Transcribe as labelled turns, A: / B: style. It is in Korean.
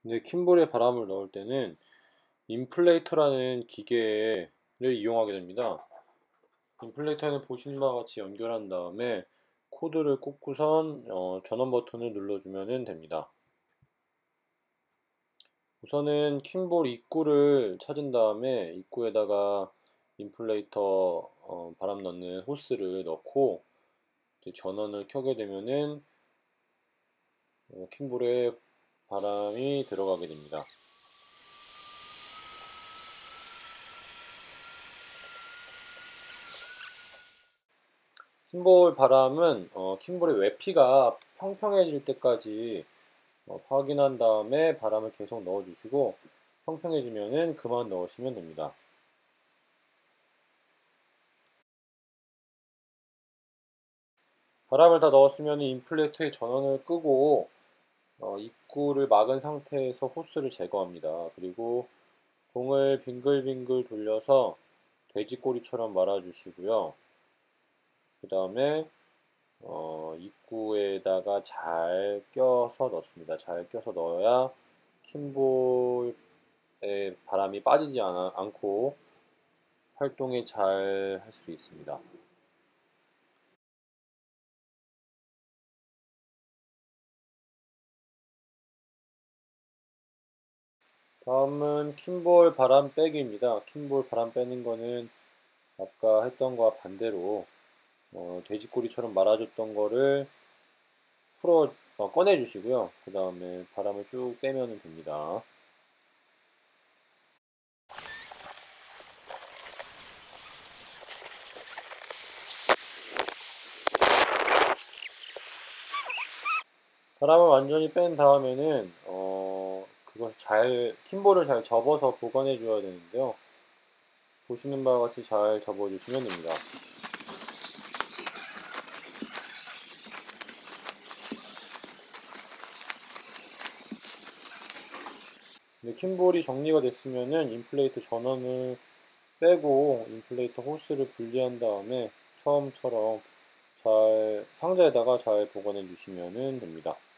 A: 근데 킴볼에 바람을 넣을 때는 인플레이터라는 기계를 이용하게 됩니다. 인플레이터는 보시는 바와 같이 연결한 다음에 코드를 꽂고선 전원 버튼을 눌러주면 됩니다. 우선은 킴볼 입구를 찾은 다음에 입구에다가 인플레이터 바람 넣는 호스를 넣고 이제 전원을 켜게 되면은 킴볼에 바람이 들어가게 됩니다. 킴볼 바람은 킴볼의 외피가 평평해질 때까지 확인한 다음에 바람을 계속 넣어주시고 평평해지면은 그만 넣으시면 됩니다. 바람을 다 넣었으면 인플레이터의 전원을 끄고 입구를 막은 상태에서 호스를 제거합니다. 그리고 공을 빙글빙글 돌려서 돼지꼬리처럼 말아주시고요. 그 다음에 입구에다가 잘 껴서 넣습니다. 잘 껴서 넣어야 킴볼에 바람이 빠지지 않고 활동이 잘 할 수 있습니다. 다음은 킴볼 바람 빼기입니다. 킴볼 바람 빼는 거는 아까 했던 거와 반대로 돼지꼬리처럼 말아줬던 거를 꺼내 주시고요. 그 다음에 바람을 쭉 빼면 됩니다. 바람을 완전히 뺀 다음에는 그것을 킴볼을 잘 접어서 보관해 줘야 되는데요. 보시는 바와 같이 잘 접어 주시면 됩니다. 근데 킴볼이 정리가 됐으면은 인플레이터 전원을 빼고 인플레이터 호스를 분리한 다음에 처음처럼 잘 상자에다가 잘 보관해 주시면 됩니다.